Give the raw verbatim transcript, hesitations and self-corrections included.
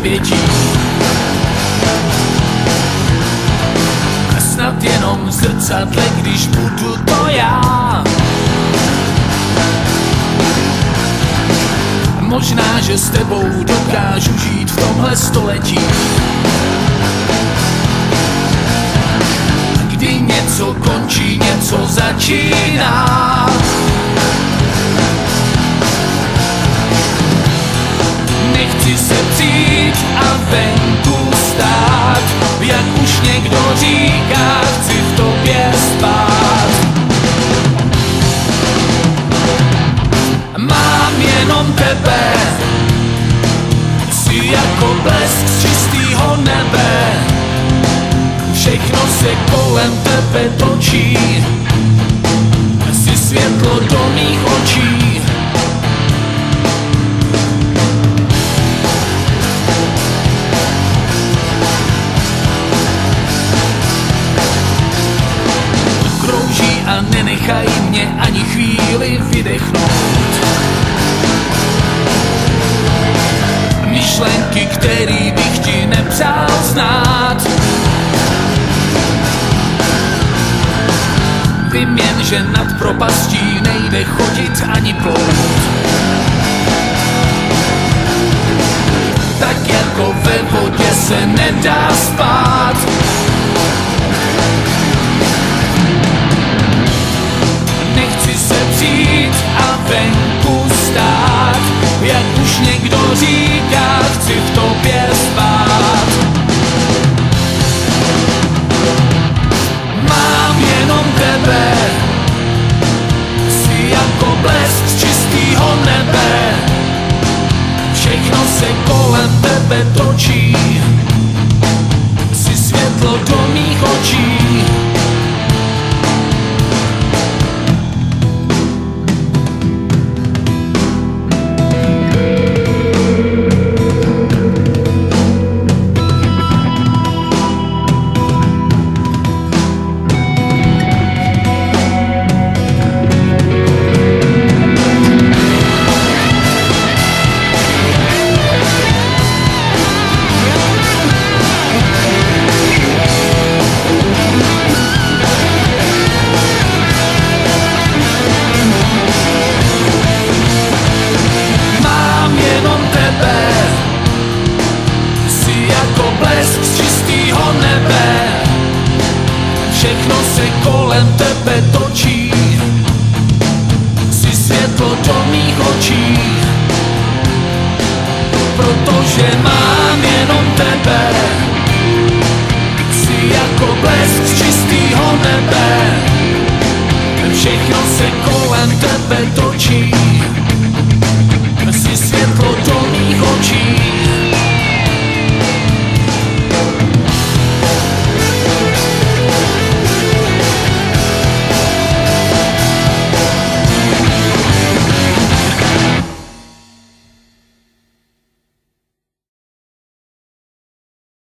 nevědí. Snad jenom v zrcadle, když budu to já. Možná, že s tebou dokážu žít v tomhle století, kdy něco končí, něco začíná. Nechci se přijít a venku stát, jak už někdo říká, chci v tobě spát. Mám jenom tebe, jsi jako blesk z čistýho nebe. Všechno se kolem tebe točí, jsi světlo do mých očí. Krouží a nenechají mě ani chvíli vydechnout. Myšlenky, který bych ti nepřál znát. Vím jen, že nad propastí nejde chodit ani plout. Tak jako ve vodě se nedá spát. Nechci se přijít a venku stát, jak už někdo říká, chci v tobě spát. Mám jenom tebe, jsi jako blesk z čistýho nebe. Všechno se kolem tebe točí, jsi světlo do mých očí. Všechno se kolem tebe točí, jsi světlo do mých očí. Protože mám jenom tebe, jsi jako blesk z čistýho nebe. Všechno se kolem tebe točí, jsi světlo do mých očí.